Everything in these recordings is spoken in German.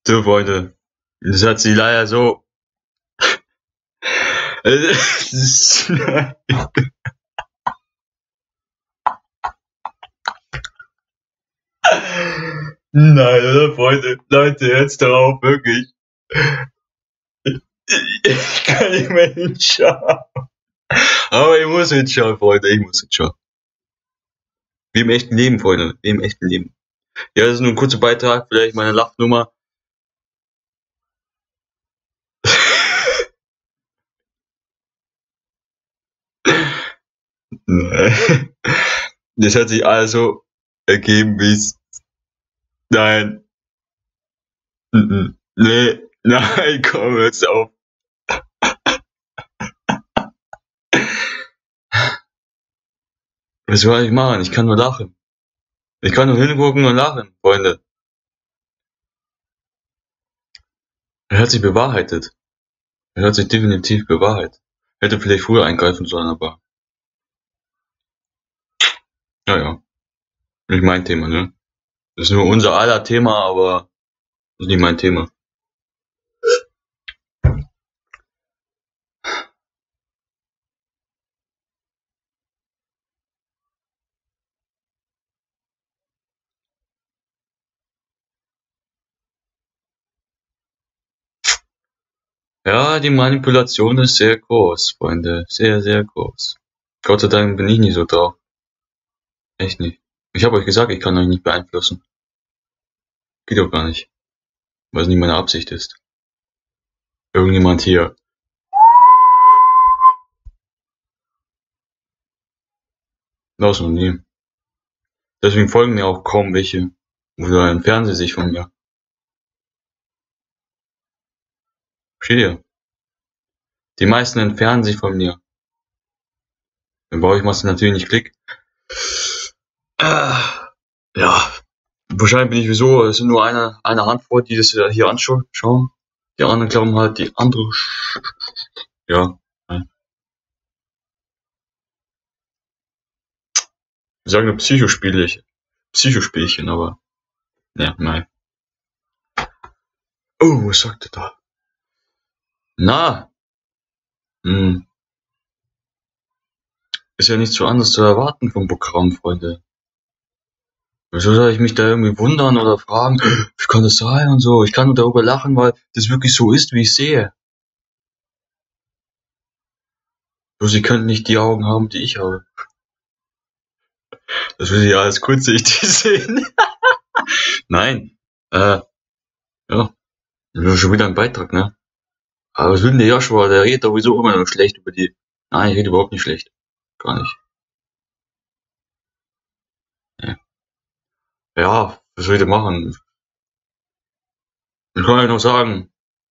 So, Freunde, das hat sie leider so. Nein, oder Freunde, Leute, jetzt darauf, wirklich. Ich kann nicht mehr hinschauen. Aber ich muss hinschauen, Freunde, ich muss hinschauen. Wie im echten Leben, Freunde, wie im echten Leben. Ja, das ist nur ein kurzer Beitrag, vielleicht meine Lachnummer. Das hat sich also ergeben, wie es. Nein. Nee, nein, komm, hör's auf. Was soll ich machen? Ich kann nur lachen. Ich kann nur hingucken und lachen, Freunde. Er hat sich bewahrheitet. Er hat sich definitiv bewahrheitet. Hätte vielleicht früher eingreifen sollen, aber. Naja. Nicht mein Thema, ne? Das ist nur unser aller Thema, aber das ist nicht mein Thema. Ja, die Manipulation ist sehr groß, Freunde. Sehr, sehr groß. Gott sei Dank bin ich nicht so drauf. Echt nicht. Ich habe euch gesagt, ich kann euch nicht beeinflussen. Geht doch gar nicht. Weil es nicht meine Absicht ist. Irgendjemand hier. Das noch nie. Deswegen folgen mir auch kaum welche. Oder entfernen sie sich von mir. Versteht ihr? Die meisten entfernen sich von mir. Wenn bei euch machst du natürlich nicht Klick. Ja. Wahrscheinlich bin ich wieso, es sind nur eine Handvoll, die das hier anschauen. Die anderen glauben halt, die andere. Ja. Wir sagen nur Psychospielchen, aber. Ja, nein. Oh, was sagt er da? Na. Ist ja nicht so anders zu erwarten vom Programm, Freunde. Wieso soll ich mich da irgendwie wundern oder fragen, wie kann das sein und so? Ich kann nur darüber lachen, weil das wirklich so ist, wie ich sehe. Nur sie könnten nicht die Augen haben, die ich habe. Das will ich ja als kurzsichtig sehen. Nein. Ja. Das ist schon wieder ein Beitrag, ne? Aber was will denn der Joshua? Der redet sowieso immer noch schlecht über die. Nein, ich rede überhaupt nicht schlecht. Gar nicht. Ja, was soll ich denn machen? Ich kann halt noch sagen,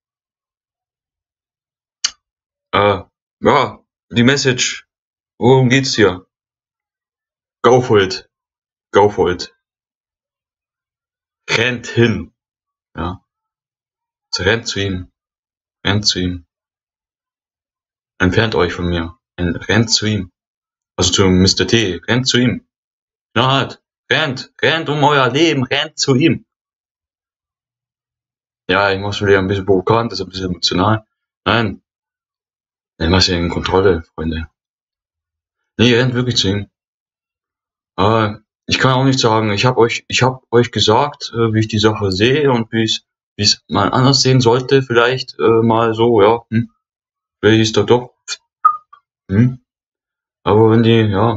ja, die Message, worum geht's hier? Go for it. Go for it. Rennt hin. Ja. Rennt zu ihm. Rennt zu ihm. Entfernt euch von mir. Rennt zu ihm. Also zu Mr. T. Rennt zu ihm. Na halt. Rennt. Rennt um euer Leben. Rennt zu ihm. Ja, ich mach's wieder ein bisschen provokant, das ist ein bisschen emotional. Nein. Ich mach's ja in Kontrolle, Freunde. Nee, rennt wirklich zu ihm. Ich kann auch nicht sagen, ich hab euch gesagt, wie ich die Sache sehe und wie es mal anders sehen sollte, vielleicht mal so, ja, vielleicht ist das doch, aber wenn die, ja,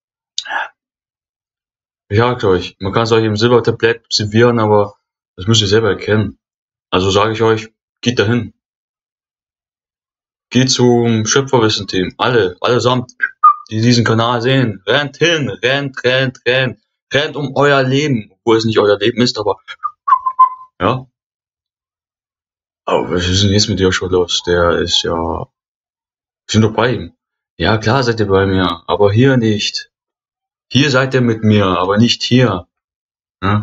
ich sag's euch, man kann es euch im Silbertablett servieren, aber das müsst ihr selber erkennen. Also sage ich euch, geht dahin. Geht zum Schöpferwissen-Team, allesamt, die diesen Kanal sehen, rennt hin, rennt um euer Leben, obwohl es nicht euer Leben ist, aber, ja. Aber was ist denn jetzt mit Joshua los? Der ist ja. Wir sind doch bei ihm. Ja, klar seid ihr bei mir, aber hier nicht. Hier seid ihr mit mir, aber nicht hier. Ja,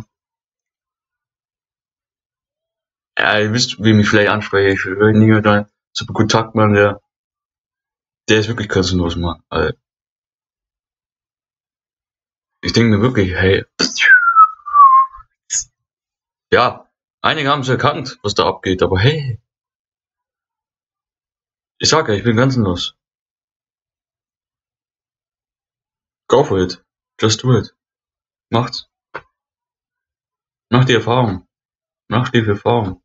ja ihr wisst, wie mich vielleicht anspreche. Ich will nie da super Kontakt machen, der ist wirklich kostenlos, Mann. Also, ich denke mir wirklich, hey. Ja, Einige haben es erkannt, was da abgeht, aber hey, ich sag ja, ich bin grenzenlos. Go for it. Just do it. Macht's. Macht die Erfahrung. Macht die Erfahrung.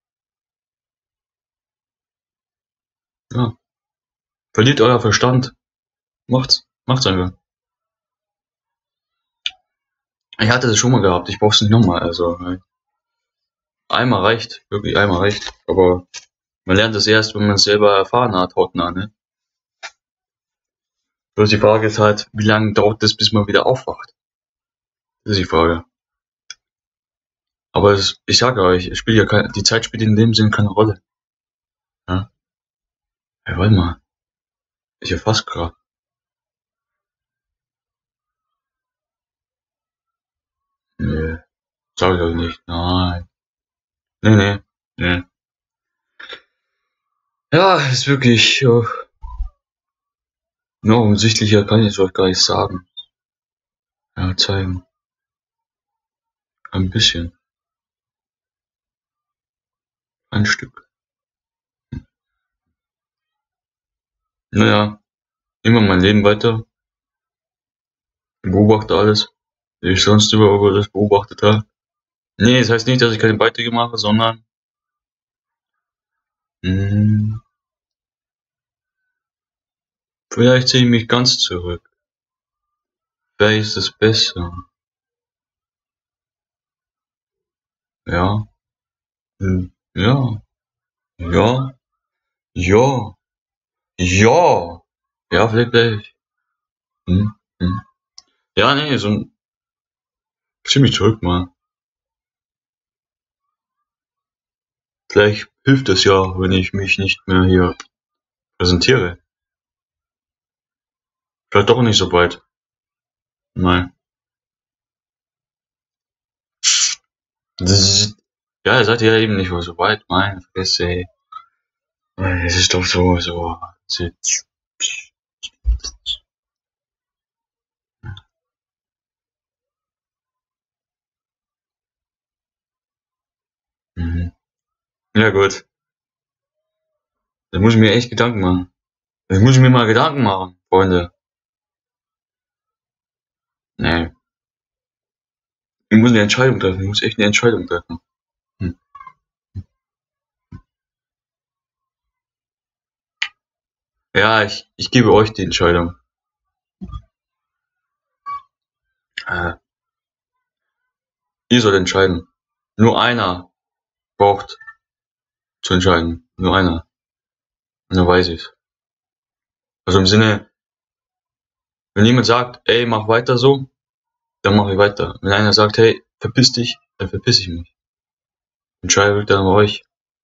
Ja. Verliert euer Verstand. Macht's. Macht's einfach. Ich hatte das schon mal gehabt. Ich brauch's nicht nochmal. Also, einmal reicht. Wirklich einmal reicht. Aber man lernt es erst, wenn man es selber erfahren hat, hautnah, ne? Bloß die Frage ist halt, wie lange dauert das, bis man wieder aufwacht? Das ist die Frage. Aber ich sage euch, die Zeit spielt in dem Sinn keine Rolle. Ja? Hey, warte mal. Ich erfasse gerade. Nee, sag ich euch nicht. Nein. Nee. Ja, ist wirklich, noch offensichtlicher kann ich es euch gar nicht sagen. Ja, zeigen. Ein bisschen. Ein Stück. Naja, immer mein Leben weiter. Ich beobachte alles, wie ich sonst überall das beobachtet habe. Nee, das heißt nicht, dass ich keine Beiträge mache, sondern vielleicht ziehe ich mich ganz zurück. Vielleicht ist es besser. Ja. Ja. Ja. Ja. Ja. Ja, vielleicht gleich. Hm. Ja, nee, so ein ziemlich zurück, mal. Vielleicht hilft es ja, wenn ich mich nicht mehr hier präsentiere. Vielleicht doch nicht so weit. Nein. Ja, seid ihr ja eben nicht so weit. Nein, vergiss, ey. Es ist doch so. Mhm. Ja, gut. Da muss ich mir echt Gedanken machen. Da muss ich mir mal Gedanken machen, Freunde. Nee. Ich muss eine Entscheidung treffen. Ich muss echt eine Entscheidung treffen. Hm. Ja, ich gebe euch die Entscheidung. Ihr sollt entscheiden. Nur einer braucht zu entscheiden. Nur einer. Und dann weiß ich's. Also im Sinne, wenn jemand sagt, ey, mach weiter so, dann mache ich weiter. Wenn einer sagt, hey, verpiss dich, dann verpiss ich mich. Entscheidung liegt dann bei euch.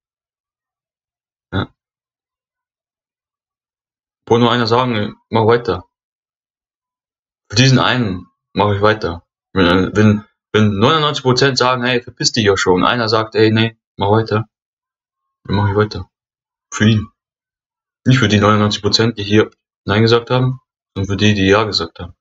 Ja. Wollte nur einer sagen, mach weiter. Für diesen einen mache ich weiter. Wenn 99% sagen, hey, verpiss dich ja schon, und einer sagt, ey, nee, mach weiter, dann mache ich weiter. Für ihn. Nicht für die 99%, die hier Nein gesagt haben, sondern für die, die Ja gesagt haben.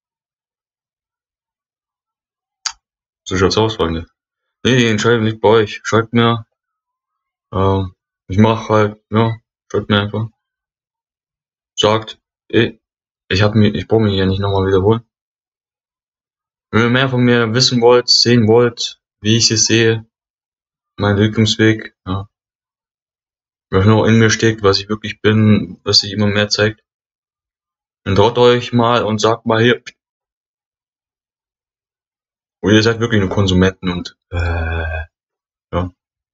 So schaut's aus, Freunde. Nee, die Entscheidung liegt bei euch. Schreibt mir, ich mache halt, ja, schreibt mir einfach. Sagt, ey, ich brauche mich hier nicht nochmal wiederholen. Wenn ihr mehr von mir wissen wollt, sehen wollt, wie ich es sehe, mein Entwicklungsweg, ja, was noch in mir steckt, was ich wirklich bin, was sich immer mehr zeigt, dann traut euch mal und sagt mal hier, und ihr seid wirklich nur Konsumenten und ja. Ja.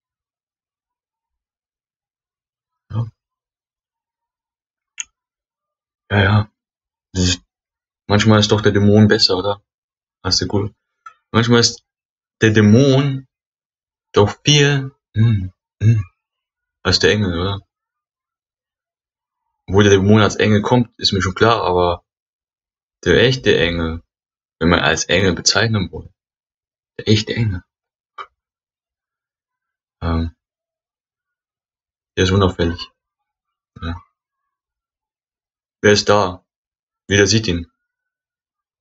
Ja. Manchmal ist doch der Dämon besser, oder? Hast du gut. Manchmal ist der Dämon doch viel als der Engel, oder? Wo der Dämon als Engel kommt, ist mir schon klar, aber der echte Engel, wenn man als Engel bezeichnen will, der echte Engel, der ist unauffällig. Ja. Wer ist da? Jeder sieht ihn,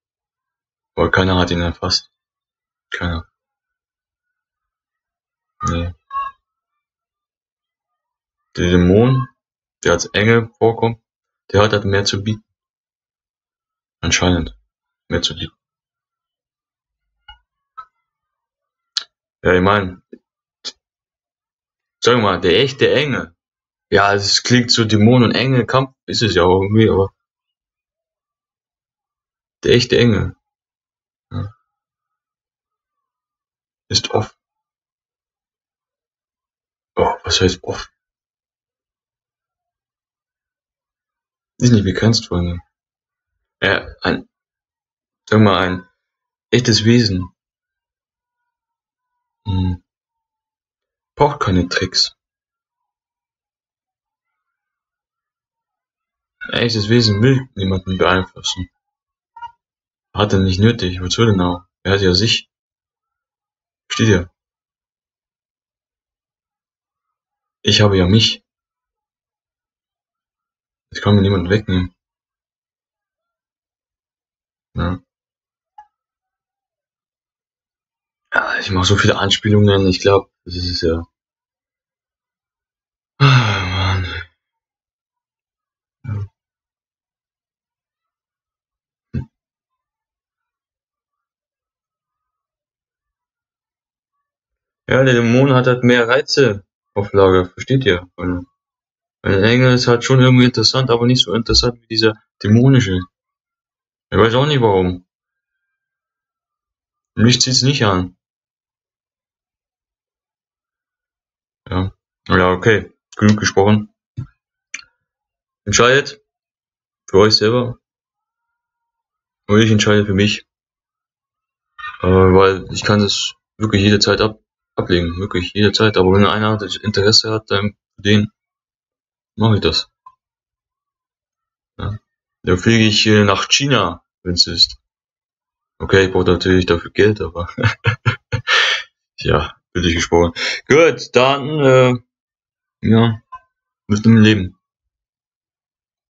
aber keiner hat ihn erfasst. Keiner. Der Dämon, der als Engel vorkommt, der hat halt mehr zu bieten. Anscheinend. Mehr zu bieten. Ja, ich meine, sag mal, der echte Engel. Ja, es klingt so Dämon und Engel, Kampf ist es ja auch irgendwie, aber der echte Engel, ja, ist offen. Oh, was heißt offen? Ist nicht begrenzt, Freunde. Sag mal, ein echtes Wesen hm, braucht keine Tricks. Ein echtes Wesen will niemanden beeinflussen. Hat er nicht nötig, wozu denn auch? Er hat ja sich. Versteht ihr? Ich habe ja mich. Das kann mir niemand wegnehmen. Ja. Ja, ich mache so viele Anspielungen, ich glaube, das ist ja. Ah, Mann. Ja, der Dämon hat halt mehr Reize auf Lager, versteht ihr? Weil ein Engel ist halt schon irgendwie interessant, aber nicht so interessant wie dieser dämonische. Ich weiß auch nicht warum. Mich zieht's nicht an. Ja. Ja, okay. Genug gesprochen. Entscheidet für euch selber. Und ich entscheide für mich. Weil ich kann das wirklich jederzeit ablegen. Wirklich jederzeit. Aber wenn einer das Interesse hat, dann für den mache ich das. Ja. Dann fliege ich nach China, wenn es ist. Okay, ich brauche natürlich dafür Geld, aber ja, billig gesprochen. Gut, dann ja, mit dem Leben.